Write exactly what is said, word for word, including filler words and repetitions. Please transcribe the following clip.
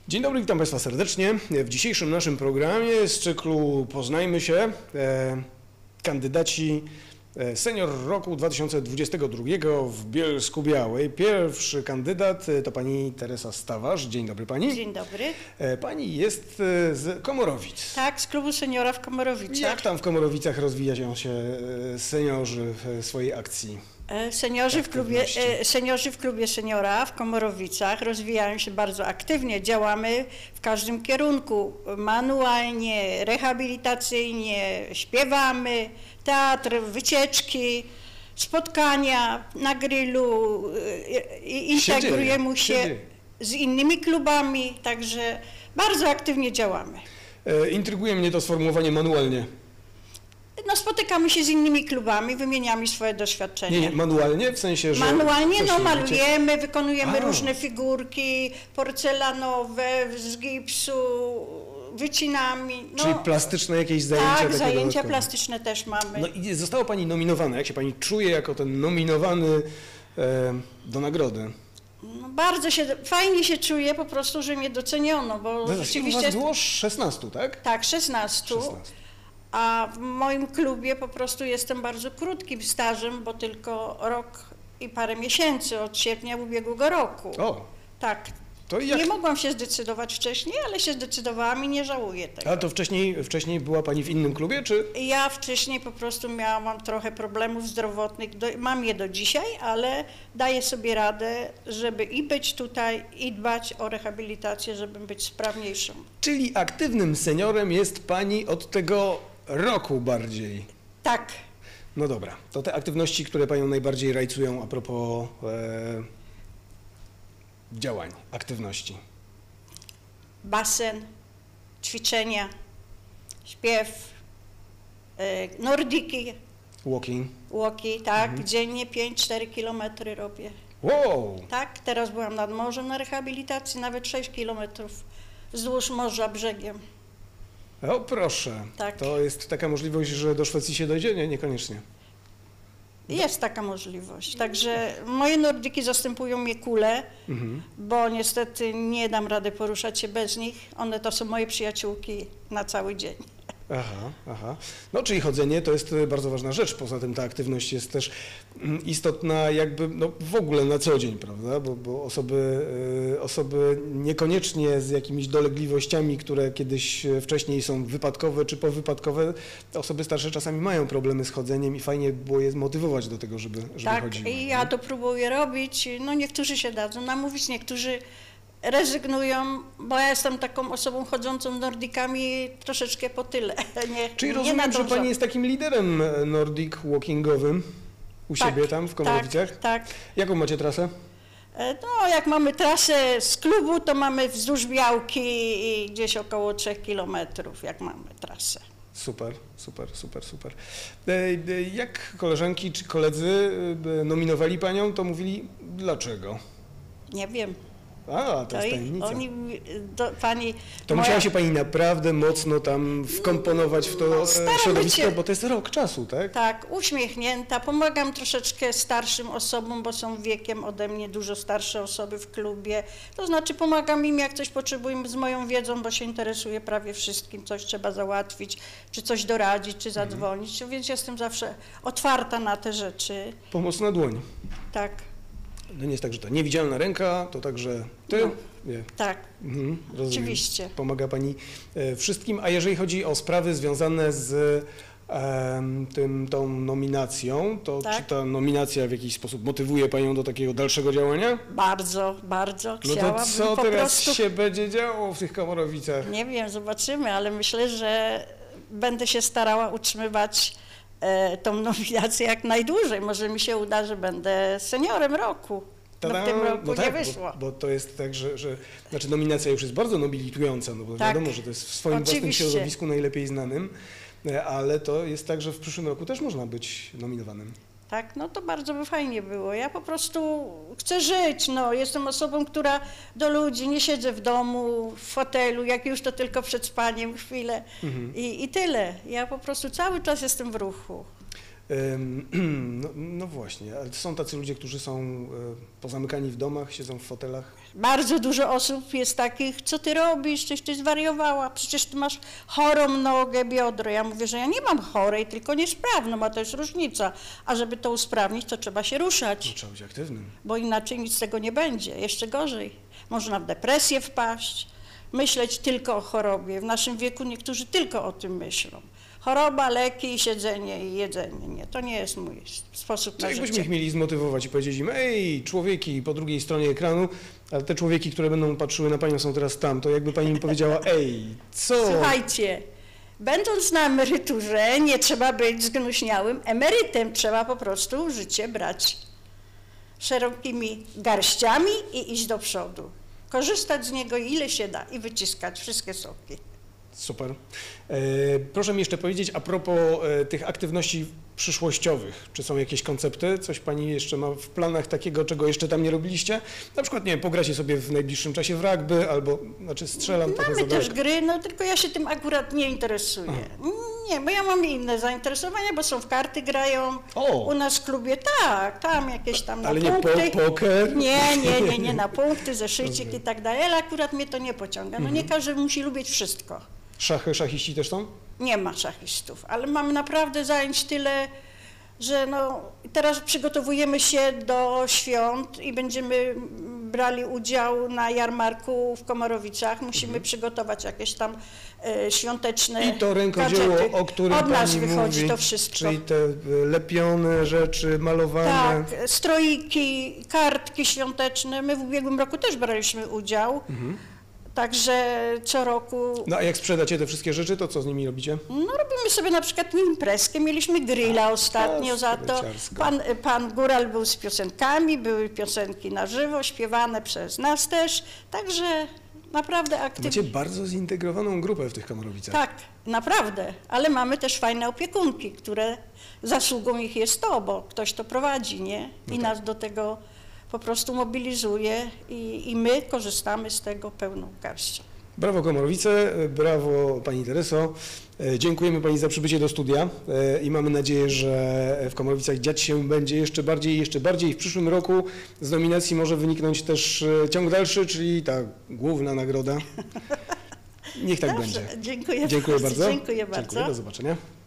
Dzień dobry, witam Państwa serdecznie. W dzisiejszym naszym programie z cyklu Poznajmy się e, kandydaci Senior Roku dwa tysiące dwudziestego drugiego w Bielsku-Białej. Pierwszy kandydat to pani Teresa Stawarz. Dzień dobry pani. Dzień dobry. Pani jest z Komorowic. Tak, z klubu seniora w Komorowicach. Jak tam w Komorowicach rozwijają się seniorzy w swojej akcji? Seniorzy w, klubie, seniorzy w klubie seniora w Komorowicach rozwijają się bardzo aktywnie. Działamy w każdym kierunku, manualnie, rehabilitacyjnie, śpiewamy, teatr, wycieczki, spotkania na grillu, integrujemy się, się z innymi klubami, także bardzo aktywnie działamy. Intryguje mnie to sformułowanie manualnie. No, spotykamy się z innymi klubami, wymieniamy swoje doświadczenia. Nie, nie, manualnie? W sensie, że... Manualnie, no malujemy, robicie? Wykonujemy A. różne figurki porcelanowe, z gipsu, wycinami. No, czyli plastyczne jakieś zajęcia? Tak, zajęcia dodatkowe. plastyczne też mamy. No i została pani nominowana. Jak się pani czuje jako ten nominowany e, do nagrody? No, bardzo się, fajnie się czuję po prostu, że mnie doceniono, bo no, rzeczywiście... Was było szesnastu, tak? Tak, szesnastu. szesnastu. A w moim klubie po prostu jestem bardzo krótkim stażem, bo tylko rok i parę miesięcy od sierpnia ubiegłego roku. O. Tak. To jak... Nie mogłam się zdecydować wcześniej, ale się zdecydowałam i nie żałuję tego. A to wcześniej, wcześniej była pani w innym klubie, czy? Ja wcześniej po prostu miałam trochę problemów zdrowotnych, do, mam je do dzisiaj, ale daję sobie radę, żeby i być tutaj, i dbać o rehabilitację, żeby być sprawniejszą. Czyli aktywnym seniorem jest pani od tego roku bardziej. Tak. No dobra, to te aktywności, które panią najbardziej rajcują a propos e, działań, aktywności. Basen, ćwiczenia, śpiew, e, nordiki. Walking. Walki, tak, mhm. dziennie pięć cztery kilometry robię. Wow! Tak, teraz byłam nad morzem na rehabilitacji, nawet sześć kilometrów wzdłuż morza brzegiem. O proszę, tak. To jest taka możliwość, że do Szwecji się dojdzie? Nie, niekoniecznie. Jest taka możliwość, także moje nordyki zastępują mnie kule, mhm. bo niestety nie dam rady poruszać się bez nich, one to są moje przyjaciółki na cały dzień. Aha, aha. No czyli chodzenie to jest bardzo ważna rzecz, poza tym ta aktywność jest też istotna jakby no, w ogóle na co dzień, prawda, bo, bo osoby, y, osoby niekoniecznie z jakimiś dolegliwościami, które kiedyś wcześniej są wypadkowe czy powypadkowe, osoby starsze czasami mają problemy z chodzeniem i fajnie było je zmotywować do tego, żeby, żeby tak, chodziły. Tak, i ja to próbuję robić, no niektórzy się dadzą namówić, niektórzy rezygnują, bo ja jestem taką osobą chodzącą nordikami troszeczkę po tyle. Nie, czyli nie rozumiem, że pani jest takim liderem nordic walkingowym u tak, siebie tam w Komorowicach? Tak, tak. Jaką macie trasę? No, jak mamy trasę z klubu, to mamy wzdłuż Białki i gdzieś około trzech kilometrów, jak mamy trasę. Super, super, super, super. Jak koleżanki czy koledzy nominowali panią, to mówili dlaczego? Nie wiem. A, to jest tajemnica. Oni, do, pani, to moja... musiała się pani naprawdę mocno tam wkomponować w to no, środowisko, się, bo to jest rok czasu, tak? Tak, uśmiechnięta. Pomagam troszeczkę starszym osobom, bo są wiekiem ode mnie dużo starsze osoby w klubie. To znaczy pomagam im, jak coś potrzebują z moją wiedzą, bo się interesuję prawie wszystkim, coś trzeba załatwić, czy coś doradzić, czy zadzwonić, mhm. więc jestem zawsze otwarta na te rzeczy. Pomoc na dłoń. Tak. No nie jest tak, że to niewidzialna ręka, to także ty? No, nie. Tak, mhm, oczywiście. Pomaga pani e, wszystkim, a jeżeli chodzi o sprawy związane z e, tym, tą nominacją, to tak? Czy ta nominacja w jakiś sposób motywuje panią do takiego dalszego działania? Bardzo, bardzo. No to co teraz prostu... się będzie działo w tych Komorowicach? Nie wiem, zobaczymy, ale myślę, że będę się starała utrzymywać tą nominację jak najdłużej. Może mi się uda, że będę seniorem roku. No w tym roku no tak, nie wyszło. Bo, bo to jest tak, że, że znaczy nominacja już jest bardzo nobilitująca, no bo tak, wiadomo, że to jest w swoim oczywiście. własnym środowisku najlepiej znanym, ale to jest tak, że w przyszłym roku też można być nominowanym. Tak, no to bardzo by fajnie było. Ja po prostu chcę żyć, no. Jestem osobą, która do ludzi, nie siedzę w domu, w fotelu, jak już to tylko przed spaniem chwilę mhm. I, i tyle. Ja po prostu cały czas jestem w ruchu. No, no właśnie, ale są tacy ludzie, którzy są e, pozamykani w domach, siedzą w fotelach. Bardzo dużo osób jest takich, co ty robisz, coś ty zwariowała, przecież ty masz chorą nogę, biodro. Ja mówię, że ja nie mam chorej, tylko niesprawną, a to jest różnica. A żeby to usprawnić, to trzeba się ruszać. No, trzeba być aktywnym. Bo inaczej nic z tego nie będzie, jeszcze gorzej. Można w depresję wpaść, myśleć tylko o chorobie. W naszym wieku niektórzy tylko o tym myślą. Choroba, leki, siedzenie i jedzenie. Nie, to nie jest mój sposób na życie. Jakbyśmy życie. ich mieli zmotywować i powiedzieć im, ej, człowieki po drugiej stronie ekranu, ale te człowieki, które będą patrzyły na panią, są teraz tam, to jakby pani im powiedziała, ej, co? Słuchajcie, będąc na emeryturze, nie trzeba być zgnuśniałym emerytem, trzeba po prostu życie brać szerokimi garściami i iść do przodu. Korzystać z niego ile się da i wyciskać wszystkie soki. Super. E, proszę mi jeszcze powiedzieć a propos e, tych aktywności przyszłościowych. Czy są jakieś koncepty? Coś pani jeszcze ma w planach takiego, czego jeszcze tam nie robiliście? Na przykład, nie wiem, pogracie sobie w najbliższym czasie w rugby, albo, znaczy strzelam trochę za Mamy też daleko. gry, no tylko ja się tym akurat nie interesuję. Aha. Nie, bo ja mam inne zainteresowania, bo są w karty grają. O! U nas w klubie, tak, tam jakieś tam na Ale nie punkty. po, poker? Nie, nie, nie, nie na punkty, zeszycik i tak dalej, ale akurat mnie to nie pociąga. No nie każdy musi lubić wszystko. Szachy, szachiści też są? Nie ma szachistów, ale mamy naprawdę zajęć tyle, że no, teraz przygotowujemy się do świąt i będziemy brali udział na jarmarku w Komorowicach. Musimy Mhm. przygotować jakieś tam e, świąteczne I to rękodzieło, gadżety. o którym Od nas pani wychodzi mówi, to wszystko. czyli te e, lepione rzeczy, malowane. Tak, stroiki, kartki świąteczne. My w ubiegłym roku też braliśmy udział. Mhm. Także co roku. No a jak sprzedacie te wszystkie rzeczy, to co z nimi robicie? No robimy sobie na przykład imprezkę, mieliśmy grilla ostatnio za to. spryciarsko. Pan, pan Góral był z piosenkami, były piosenki na żywo, śpiewane przez nas też, także naprawdę To aktywnie. macie bardzo zintegrowaną grupę w tych Komorowicach. Tak, naprawdę, ale mamy też fajne opiekunki, które zasługą ich jest to, bo ktoś to prowadzi, nie? I No tak. nas do tego po prostu mobilizuje i, i my korzystamy z tego pełną garścią. Brawo Komorowice, brawo Pani Tereso. E, Dziękujemy Pani za przybycie do studia e, i mamy nadzieję, że w Komorowicach dziać się będzie jeszcze bardziej, jeszcze bardziej. W przyszłym roku z nominacji może wyniknąć też e, ciąg dalszy, czyli ta główna nagroda. Niech tak Dobrze, będzie. dziękuję, Dziękuję bardzo. Dziękuję bardzo. Dziękuję, do zobaczenia.